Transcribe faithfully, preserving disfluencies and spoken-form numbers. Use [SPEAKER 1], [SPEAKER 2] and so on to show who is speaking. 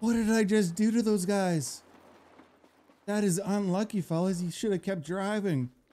[SPEAKER 1] What did I just do to those guys? That is unlucky, fellas. You should have kept driving.